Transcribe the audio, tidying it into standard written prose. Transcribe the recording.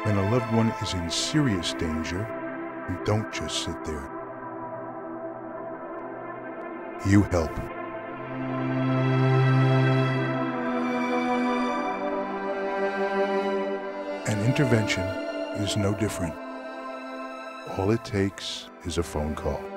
When a loved one is in serious danger, you don't just sit there. You help. An intervention is no different. All it takes is a phone call.